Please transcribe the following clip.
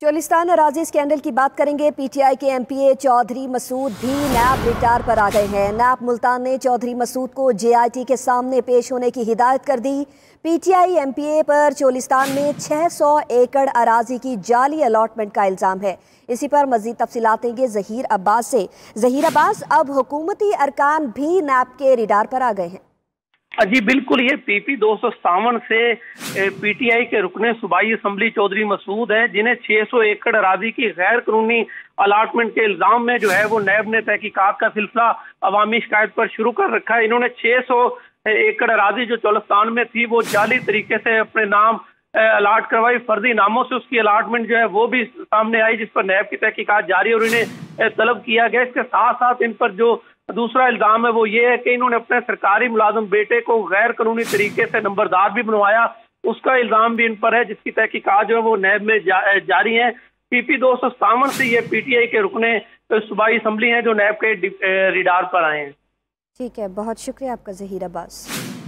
चोलिस्तान अराजी scandal की बात करेंगे। पीटीआई के एमपीए चौधरी मसूद भी नैब रिटायर पर आ गए हैं। नैब मुल्तान ने चौधरी मसूद को जेआईटी के सामने पेश होने की हिदायत कर दी। पीटीआई एमपीए पर चोलिस्तान में 600 एकड़ अराजी की जाली अलॉटमेंट का इल्जाम है। इसी पर मजीद तफसीलात देंगे जहीर अब्बास से। जहीर अब्बास, अब हुकूमती अरकान भी नैब के रिडार पर आ गए हैं। जी बिल्कुल, ये पीपी 257 से पीटीआई के रुकने सूबाई असम्बली चौधरी मसूद है, जिन्हें 600 एकड़ अराजी की गैर कानूनी अलाटमेंट के इल्जाम में जो है वो नैब ने तहकीकात का सिलसिला अवामी शिकायत पर शुरू कर रखा है। इन्होंने 600 एकड़ अराजी जो चोलिस्तान में थी वो जाली तरीके से अपने नाम अलाट करवाई। फर्जी नामों से उसकी अलाटमेंट जो है वो भी सामने आई, जिस पर नैब की तहकीकात जारी है और इन्हें तलब किया गया। इसके साथ साथ इन पर जो दूसरा इल्जाम है वो ये है कि इन्होंने अपने सरकारी मुलाजिम बेटे को गैर कानूनी तरीके से नंबरदार भी बनवाया। उसका इल्जाम भी इन पर है, जिसकी तहकीकात जो है वो नैब में जारी है। पीपी 257 से ये पीटीआई के रुकने सूबाई असम्बली हैं जो नैब के रिडार पर आए हैं। ठीक है, बहुत शुक्रिया आपका जहीर अब्बास।